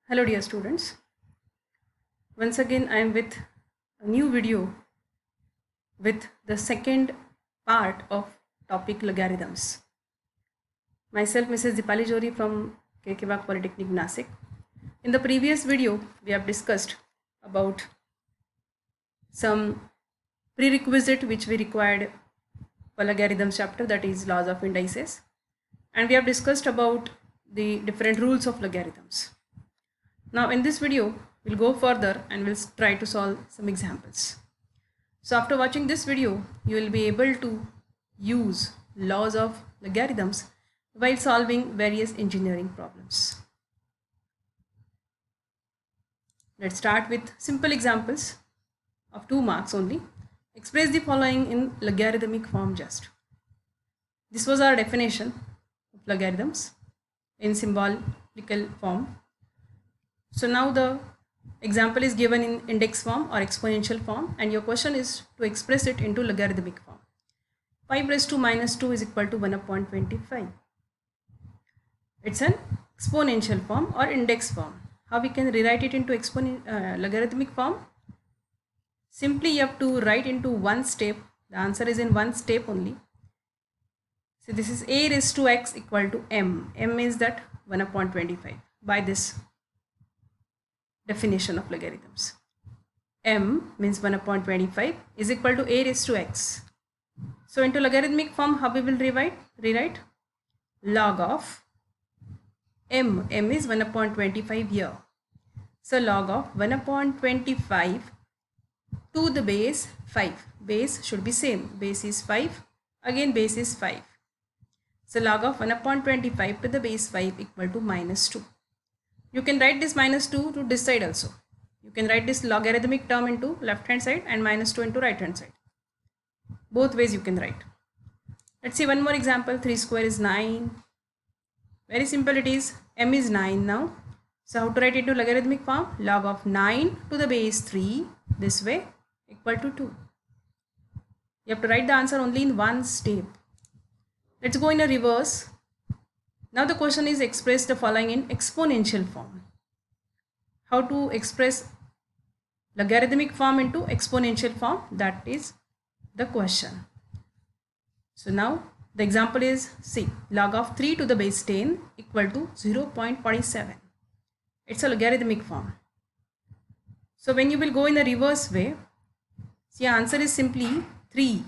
Hello dear students, once again I am with a new video with the second part of topic logarithms. Myself Mrs. Dipali Jori from KK Bagh Polytechnic Nasik. In the previous video we have discussed about some prerequisite which we required for logarithms chapter, that is laws of indices, and we have discussed about the different rules of logarithms. Now in this video, we'll go further and we'll try to solve some examples. So after watching this video, you will be able to use laws of logarithms while solving various engineering problems. Let's start with simple examples of 2 marks only. Express the following in logarithmic form just. This was our definition of logarithms in symbolical form. So now the example is given in index form or exponential form, and your question is to express it into logarithmic form. 5 raised to minus 2 is equal to 1 upon 25. It's an exponential form or index form. How we can rewrite it into logarithmic form? Simply you have to write into one step. The answer is in one step only. So this is a raised to x equal to m. M is that 1 upon 25 by this definition of logarithms. M means 1 upon 25 is equal to a raised to x. So into logarithmic form, how we will rewrite? Log of m. M is 1 upon 25 here. So log of 1 upon 25 to the base 5. Base should be same. Base is 5. Again base is 5. So log of 1 upon 25 to the base 5 equal to minus 2. You can write this minus 2 to this side also. You can write this logarithmic term into left hand side and minus 2 into right hand side. Both ways you can write. Let's see one more example. 3 square is 9. Very simple it is. M is 9 now. So how to write it into logarithmic form? Log of 9 to the base 3 this way equal to 2. You have to write the answer only in one step. Let's go in a reverse. Now the question is express the following in exponential form. How to express logarithmic form into exponential form? That is the question. So now the example is, see, log of 3 to the base 10 equal to 0.47. It's a logarithmic form. So when you will go in a reverse way, see, answer is simply 3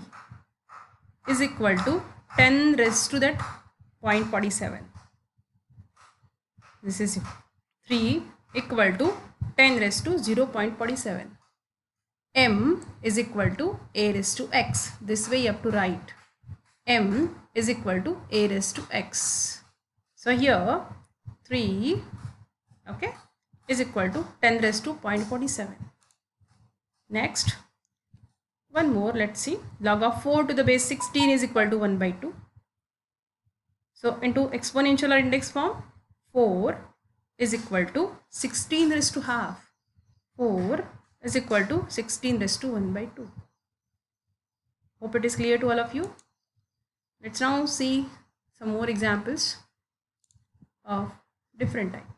is equal to 10 raised to that 0.47. This is 3 equal to 10 raised to 0.47. M is equal to a raised to x. This way you have to write. M is equal to a raised to x. So here 3 is equal to 10 raised to 0.47. Next, one more, let's see. Log of 4 to the base 16 is equal to 1 by 2. So into exponential or index form, 4 is equal to 16 raised to half. 4 is equal to 16 raised to 1 by 2. Hope it is clear to all of you. Let's now see some more examples of different type.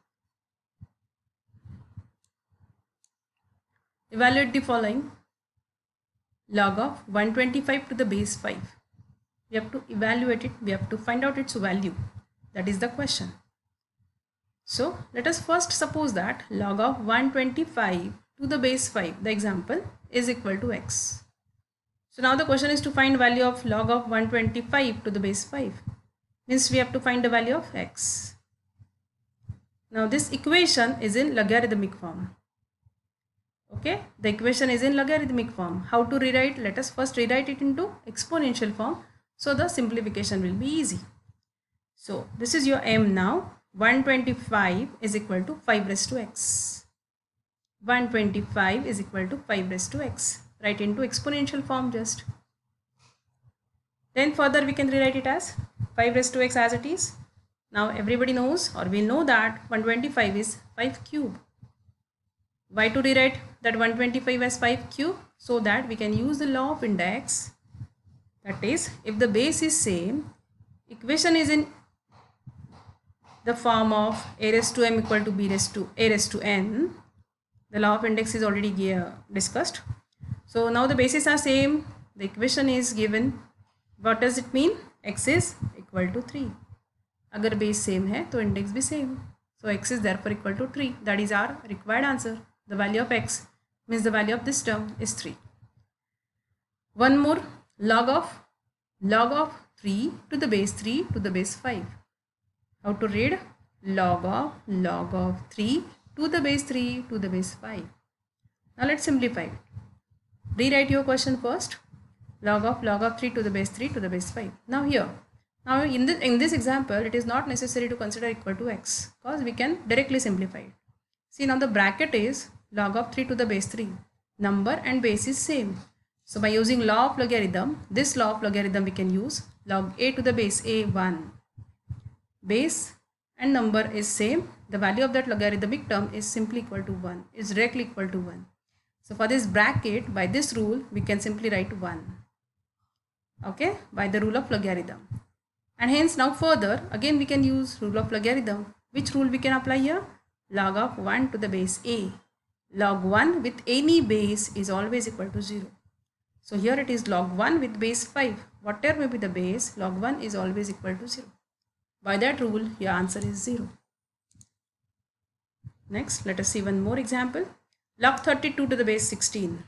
Evaluate the following. Log of 125 to the base 5. We have to evaluate it. We have to find out its value. That is the question. So let us first suppose that log of 125 to the base 5, the example, is equal to x. So now the question is to find value of log of 125 to the base 5. Means we have to find the value of x. Now this equation is in logarithmic form. Okay, the equation is in logarithmic form. How to rewrite? Let us first rewrite it into exponential form, so the simplification will be easy. So this is your m now. 125 is equal to 5 raised to x. 125 is equal to 5 raised to x. Write into exponential form just. Then further we can rewrite it as 5 raised to x as it is. Now everybody knows, or we know, that 125 is 5 cube. Why to rewrite that 125 as 5 cube? So that we can use the law of index. That is, if the base is same, equation is in the form of a raised to m equal to b raised to a raised to n. The law of index is already discussed. So now the bases are same. The equation is given. What does it mean? X is equal to 3. अगर base same है तो index भी same. So x is therefore equal to 3. That is our required answer. The value of x means the value of this term is 3. One more, log of 3 to the base 3 to the base 5. How to read? Log of 3 to the base 3 to the base 5. Now let's simplify it. Rewrite your question first. Log of 3 to the base 3 to the base 5. Now in this example, it is not necessary to consider equal to x, because we can directly simplify it. See, now the bracket is log of 3 to the base 3. Number and base is same. So by using law of logarithm, this law of logarithm we can use. Log a to the base a 1. Base and number is same. The value of that logarithmic term is simply equal to 1. Is directly equal to 1. So for this bracket, by this rule, we can simply write 1. Okay, by the rule of logarithm. And hence now further, again we can use rule of logarithm. Which rule we can apply here? Log of 1 to the base a. Log 1 with any base is always equal to 0. So here it is log 1 with base 5. Whatever may be the base, log 1 is always equal to 0. By that rule, your answer is 0. Next, let us see one more example. Log 32 to the base 16.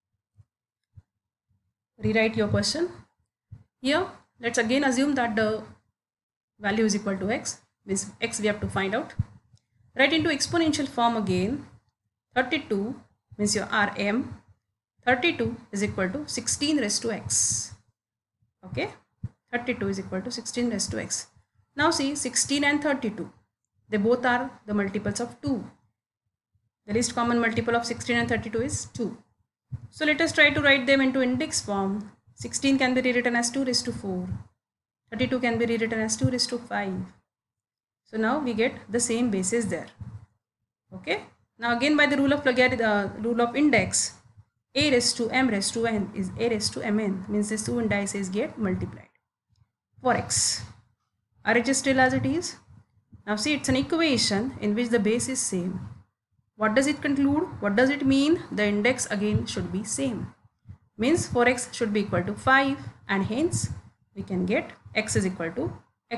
Rewrite your question. Here, let's again assume that the value is equal to x. Means x we have to find out. Write into exponential form again. 32 means your Rm. 32 is equal to 16 raised to x. Okay, 32 is equal to 16 raised to x. Now see, 16 and 32, they both are the multiples of 2. The least common multiple of 16 and 32 is 2. So let us try to write them into index form. 16 can be rewritten as 2 raised to 4. 32 can be rewritten as 2 raised to 5. So now we get the same bases there. Okay. Now again by the rule of rule of index, a raised to m raised to n is a raised to mn, means these two indices get multiplied. For x, are it still as it is? Now see, it's an equation in which the base is same. What does it conclude? What does it mean? The index again should be same. Means 4x should be equal to 5, and hence we can get x is equal to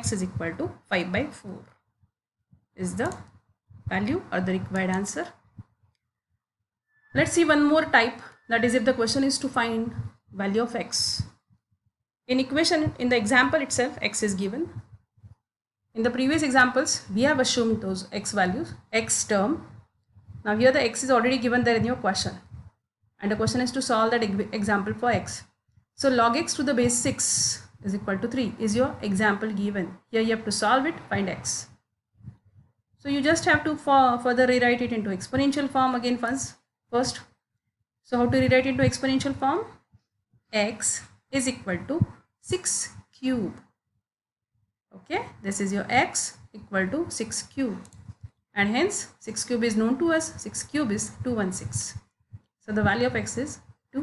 5 by 4 is the value or the required answer. Let's see one more type, that is if the question is to find value of x. In the example itself, x is given. In the previous examples, we have assumed those x values, x term. Now here the x is already given there in your question. And the question is to solve that example for x. So log x to the base 6 is equal to 3 is your example given. Here you have to solve it, find x. So you just have to further rewrite it into exponential form again first. So how to rewrite into exponential form? X is equal to 6 cube. Okay, this is your x equal to 6 cube. And hence 6 cube is known to us. 6 cube is 216. So the value of x is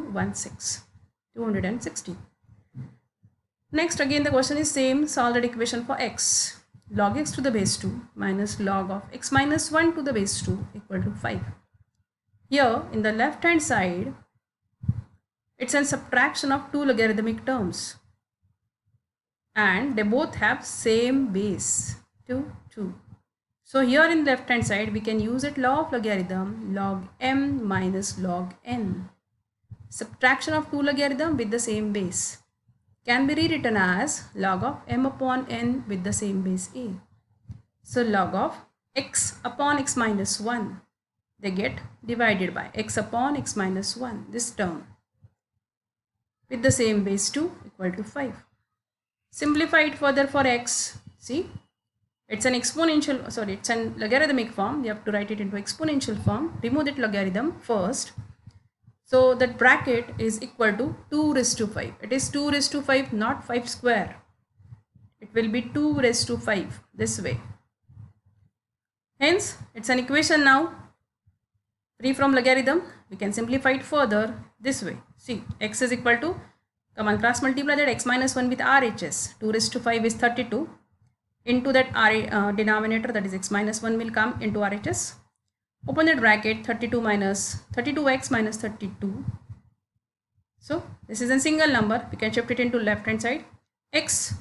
216. Next again the question is same. Solve that equation for x. Log x to the base 2 minus log of x minus 1 to the base 2 equal to 5. Here in the left hand side, it's a subtraction of two logarithmic terms. And they both have same base, 2. So here in left hand side, we can use it law of logarithm, log m minus log n. Subtraction of two logarithm with the same base can be rewritten as log of m upon n with the same base a. So log of x upon x minus 1, they get divided by x upon x minus 1, this term, with the same base 2 equal to 5. Simplify it further for x. See, it's an exponential, it's an logarithmic form. You have to write it into exponential form. Remove that logarithm first. So that bracket is equal to 2 raised to 5. It is 2 raised to 5, not 5 square. It will be 2 raised to 5 this way. Hence, it's an equation now free from logarithm. We can simplify it further this way. See, x is equal to, come on, cross multiply that x minus 1 with RHS. 2 raised to 5 is 32. into that denominator, that is x minus 1 will come into RHS. Open the bracket, 32x minus 32. So this is a single number. We can shift it into left hand side. X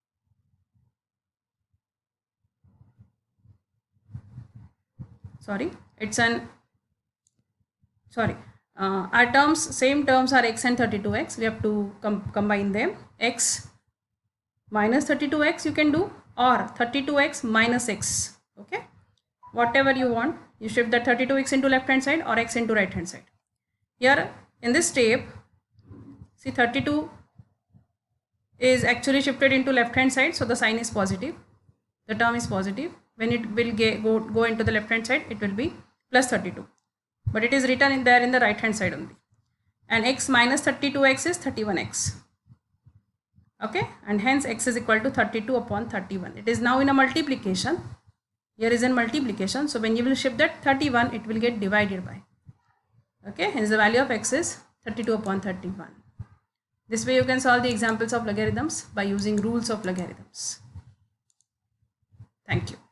our terms, same terms are x and 32x. We have to combine them. X minus 32x you can do, or 32x minus x. Okay, whatever you want. You shift that 32x into left hand side or x into right hand side. Here in this step, see 32 is actually shifted into left hand side, so the sign is positive. The term is positive. When it will go into the left hand side, it will be plus 32. But it is written in there in the right hand side only. And x minus 32x is 31x. Okay, and hence x is equal to 32 upon 31. It is now in a multiplication. Here is in multiplication. So when you will shift that 31, it will get divided by. Okay, hence the value of x is 32 upon 31. This way you can solve the examples of logarithms by using rules of logarithms. Thank you.